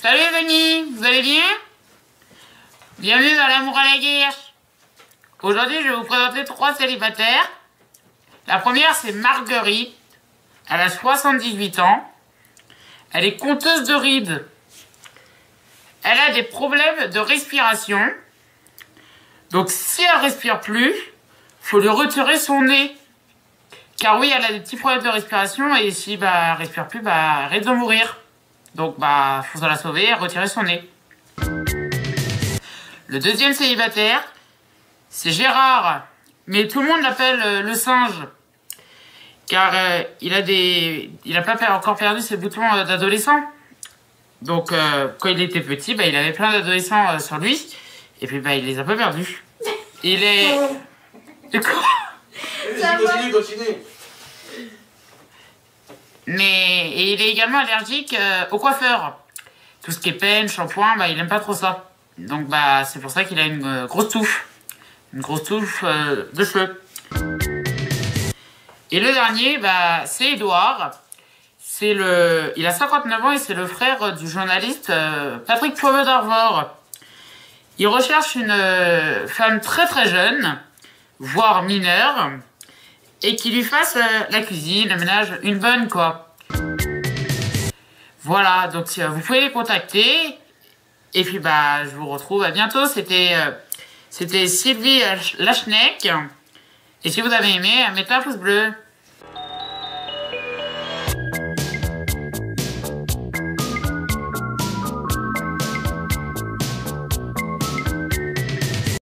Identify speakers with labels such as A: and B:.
A: Salut les amis, vous allez bien? Bienvenue dans l'amour à la guerre. Aujourd'hui, je vais vous présenter 3 célibataires. La première, c'est Marguerite. Elle a 78 ans. Elle est conteuse de rides. Elle a des problèmes de respiration. Donc, si elle respire plus, faut lui retirer son nez. Car oui, elle a des petits problèmes de respiration et si elle respire plus, elle risque de mourir. Donc, faut la sauver et retirer son nez. Le deuxième célibataire, c'est Gérard. Mais tout le monde l'appelle le singe. Car il a pas encore perdu ses boutons d'adolescent. Donc, quand il était petit, il avait plein d'adolescents sur lui. Et puis, il les a pas perdus. Il est... De quoi?
B: Continue.
A: Et il est également allergique au coiffeur. Tout ce qui est peigne, shampoing, il aime pas trop ça. Donc c'est pour ça qu'il a une grosse touffe. Une grosse touffe de cheveux. Et le dernier, c'est Edouard. Il a 59 ans et c'est le frère du journaliste Patrick Poivre d'Arvor. Il recherche une femme très très jeune, voire mineure, et qui lui fasse la cuisine, le ménage, une bonne quoi. Voilà, donc vous pouvez les contacter. Et puis je vous retrouve à bientôt. C'était Sylvie Lachneck. Et si vous avez aimé, mettez un pouce bleu.